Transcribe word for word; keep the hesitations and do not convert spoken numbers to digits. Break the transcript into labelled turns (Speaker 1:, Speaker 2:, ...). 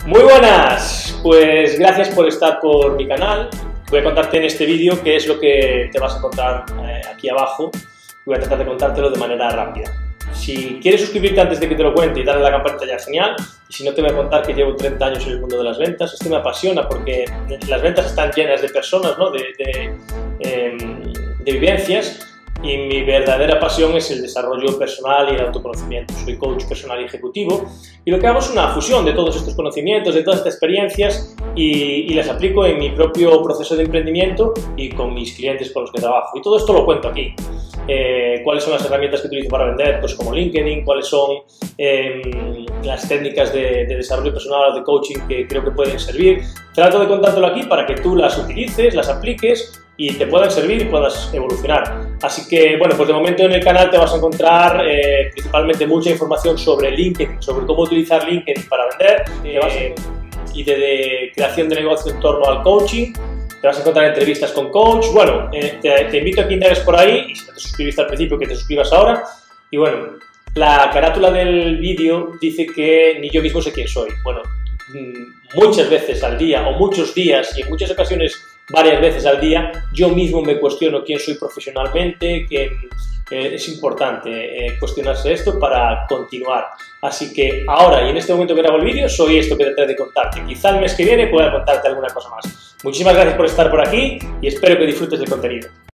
Speaker 1: Muy buenas, pues gracias por estar por mi canal. Voy a contarte en este vídeo qué es lo que te vas a encontrar eh, aquí abajo. Voy a tratar de contártelo de manera rápida. Si quieres suscribirte antes de que te lo cuente y darle a la campanita, ya genial. Y si no, te voy a contar que llevo treinta años en el mundo de las ventas. Esto me apasiona porque las ventas están llenas de personas, ¿no? de, de, eh, de vivencias. Y mi verdadera pasión es el desarrollo personal y el autoconocimiento. Soy coach personal y ejecutivo y lo que hago es una fusión de todos estos conocimientos, de todas estas experiencias y, y las aplico en mi propio proceso de emprendimiento y con mis clientes con los que trabajo. Y todo esto lo cuento aquí. Eh, cuáles son las herramientas que utilizo para vender, pues como LinkedIn, cuáles son eh, las técnicas de, de desarrollo personal o de coaching que creo que pueden servir. Trato de contártelo aquí para que tú las utilices, las apliques y te puedan servir y puedas evolucionar. Así que, bueno, pues de momento en el canal te vas a encontrar eh, principalmente mucha información sobre LinkedIn, sobre cómo utilizar LinkedIn para vender eh, y de, de creación de negocio en torno al coaching. Te vas a encontrar entrevistas con coach. Bueno, eh, te, te invito a que indagues por ahí y si no te suscribiste al principio, que te suscribas ahora. Y bueno, la carátula del vídeo dice que ni yo mismo sé quién soy. Bueno, muchas veces al día o muchos días y en muchas ocasiones varias veces al día yo mismo me cuestiono quién soy profesionalmente, que eh, es importante eh, cuestionarse esto para continuar. Así que ahora y en este momento que grabo el vídeo soy esto que trataré de contarte. Quizá el mes que viene pueda contarte alguna cosa más. Muchísimas gracias por estar por aquí y espero que disfrutes del contenido.